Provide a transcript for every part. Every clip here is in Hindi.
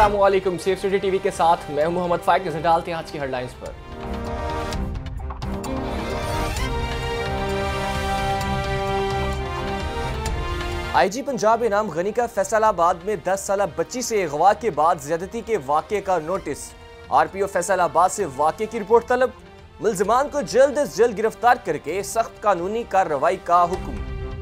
अस्सलामुअलैकुम। सेफ सिटी टीवी के साथ मैं हूं मोहम्मद फाइक। नजर डालते हैं आज की हेडलाइंस पर। आईजी पंजाब इनाम गनी का फैसलाबाद में 10 साल बच्ची से अगवा के बाद ज्यादती के वाक़े का नोटिस। आरपीओ फैसलाबाद से वाक़े की रिपोर्ट तलब। मुल्जिमान को जल्द अज जल्द गिरफ्तार करके सख्त कानूनी कार्रवाई का हुक्म।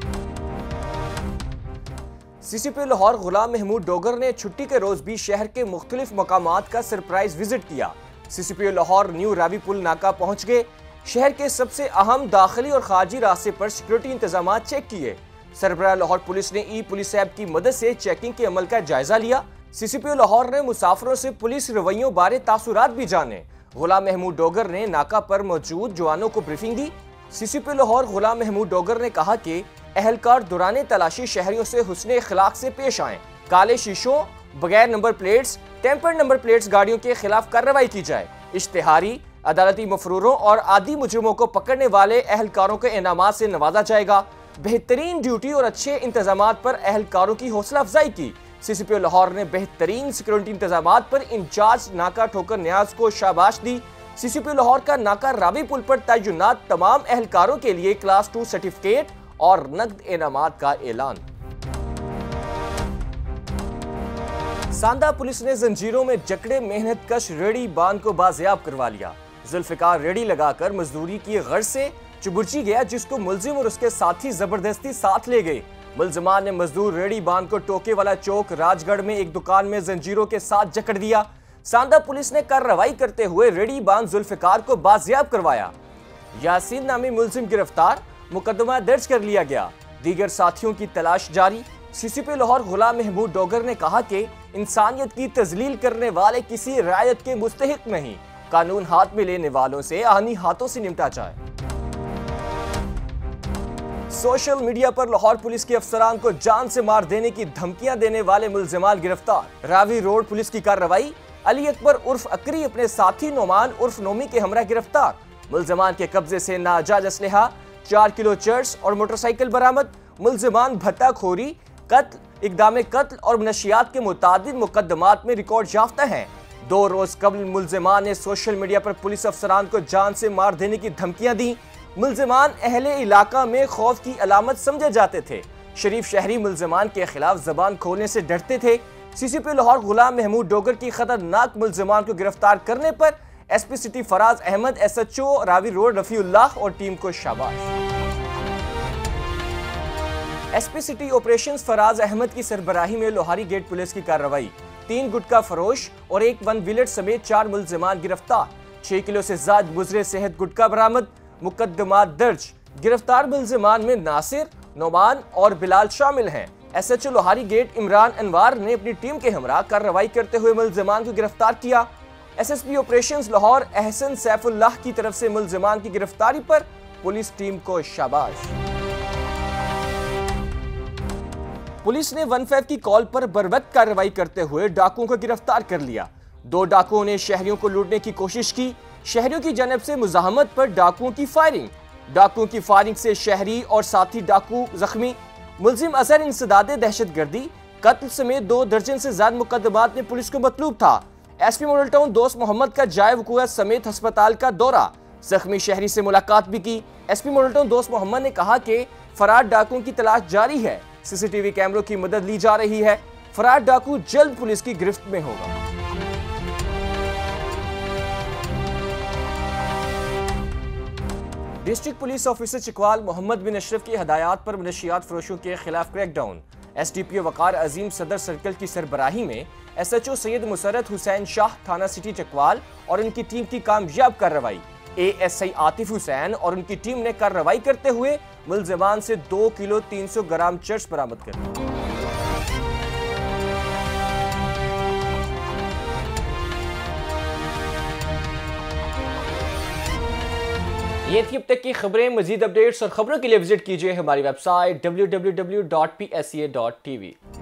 सीसीपी लाहौर गुलाम महमूद डोगर ने छुट्टी के रोज भी शहर के मुख्तलिफ मकामात का सरप्राइज विजिट किया। सीसीपी लाहौर न्यू रावी पुल नाका पहुंच गए। शहर के सबसे अहम दाखिली और खारजी रास्ते पर सिक्योरिटी इंतजाम चेक किए। सरबराह लाहौर पुलिस ने ई पुलिस ऐप की मदद से चेकिंग के अमल का जायजा लिया। सीसीपी लाहौर ने मुसाफिरों से पुलिस रवैयों बारे तासुरात भी जाने। गुलाम महमूद डोगर ने नाका पर मौजूद जवानों को ब्रीफिंग दी। सीसीपी लाहौर गुलाम महमूद डोगर ने कहा कि अहलकार दौरान तलाशी शहरियों से हुस्ने अखलाक से पेश आए। काले शीशों, बगैर number plates, tampered number plates गाड़ियों के खिलाफ कार्रवाई की जाए। इश्तिहारी, अदालती मफरूरों और आदि मुजरिमों को पकड़ने वाले अहलकारों के इनामात से नवाजा जाएगा। बेहतरीन ड्यूटी और अच्छे इंतजामात पर अहलकारों की हौसला अफजाई की। सीसीपी लाहौर ने बेहतरीन सिक्योरिटी इंतजामात पर इंचार्ज नाका ठोकर न्याज को शाबाश दी। सीसीपी लाहौर का नाका रावी पुल पर तैनात तमाम अहलकारों के लिए क्लास 2 सर्टिफिकेट और नकद इनामात का ऐलान। सांदा पुलिस ने जंजीरों में जकड़े मेहनत कश रेडी बांध को बाजियाब करवा लिया। जुल्फिकार रेडी लगाकर मजदूरी की गर्ज से चुबुर्ची गया, जिसको मुलजिम और उसके साथी जबरदस्ती साथ ले गए। मुलजिमान ने मजदूर रेडी बांध को टोके वाला चौक राजगढ़ में एक दुकान में जंजीरों के साथ जकड़ दिया। सांदा पुलिस ने कार्रवाई करते हुए रेडी बांध जुल्फिकार को बाजियाब करवाया। यासीन नामी मुलजिम गिरफ्तार, मुकदमा दर्ज कर लिया गया। दीगर साथियों की तलाश जारी। सीसीपी लाहौर गुलाम महमूद डोगर ने कहा कि इंसानियत की तजलील करने वाले किसी रायत के मुस्तहिक नहीं। कानून हाथ में लेने वालों से आनी हाथों से निपटा जाए। सोशल मीडिया पर लाहौर पुलिस के अफसरान को जान से मार देने की धमकियां देने वाले मुल्जिमान गिरफ्तार। रावी रोड पुलिस की कार्रवाई। अली अकबर उर्फ अकरी अपने साथी नोमान उर्फ नोमी के हमरा गिरफ्तार। मुल्जिमान के कब्जे से नाजायज असलहा, 4 किलो चर्स और मोटरसाइकिल बरामद। मुल्जिमान भत्ताखोरी, कत्ल, इक़दाम कत्ल और नशियात के मुतादिद मुकदमात में रिकॉर्ड याफ्ता हैं। 2 रोज कबल मुल्जिमान ने सोशल मीडिया पर पुलिस अफसरान को जान से मार देने की धमकियां दी। मुल्जिमान अहले इलाका में खौफ की अलामत समझे जाते थे। शरीफ शहरी मुल्जिमान के खिलाफ जबान खोलने से डरते थे। सीसीपी लाहौर गुलाम महमूद डोगर की खतरनाक मुल्जिमान को गिरफ्तार करने पर SP city Faraz Ahmad, SHO Ravi road Rafiullah और टीम को शाबाश। SP city operations Faraz Ahmad की सरबराही में लोहारी गेट पुलिस की कार्रवाई। 3 गुटखा फरोश और 1 वन व्हीलर समेत 4 मुल्जिमान गिरफ्तार। 6 किलो से ज्यादा गुजरे सेहत गुटखा बरामद। मुकदमा दर्ज। गिरफ्तार मुल्जिमान में नासिर, नोमान और बिलाल शामिल हैं। एसएचओ लोहारी गेट इमरान अनवार ने अपनी टीम के हमरा कार्रवाई करते हुए मुल्जिमान को गिरफ्तार किया। एसएसपी ऑपरेशंस लाहौर अहसन सैफुल्लाह की तरफ से मुल्जिमान की गिरफ्तारी पर पुलिस टीम को शाबाश। पुलिस ने 15 की कॉल पर बरवक्त कार्रवाई करते हुए डाकुओं को गिरफ्तार कर लिया। 2 डाकुओं ने शहरियों को लूटने की कोशिश की। शहरियों की जानब से मुजाहमत पर डाकुओं की फायरिंग। डाकुओं की फायरिंग से शहरी और साथी डाकू जख्मी। मुलजिम असर इंसदादे दहशतगर्दी, कत्ल समेत 2 दर्जन से ज्यादा मुकदमात में पुलिस को मतलूब था। एसपी मॉडल टाउन दोस्त मोहम्मद का जाय वकूआ समेत अस्पताल का दौरा। जख्मी शहरी से मुलाकात भी की। एसपी मॉडल टाउन दोस्त मोहम्मद ने कहा कि फरार डाकुओं की तलाश जारी है। सीसीटीवी कैमरों की मदद ली जा रही है। फरार डाकू जल्द पुलिस की गिरफ्त में होगा। District police officer Chakwal Mohammad bin Ashraf की हदायत पर मनशियात फरोशों के खिलाफ क्रैकडाउन। एसडीपीओ वकार अजीम सदर सर्कल की सरबराही में एसएचओ सैयद मुसरत हुसैन शाह थाना सिटी चकवाल और उनकी टीम की कामयाब कार्रवाई। एएसआई आतिफ हुसैन और उनकी टीम ने कार्रवाई करते हुए मुल्जिमान से 2 किलो 300 ग्राम चर्स बरामद कर। ये थी अब तक की खबरें। मजीद अपडेट्स और खबरों के लिए विजिट कीजिए हमारी वेबसाइट www.psa.tv।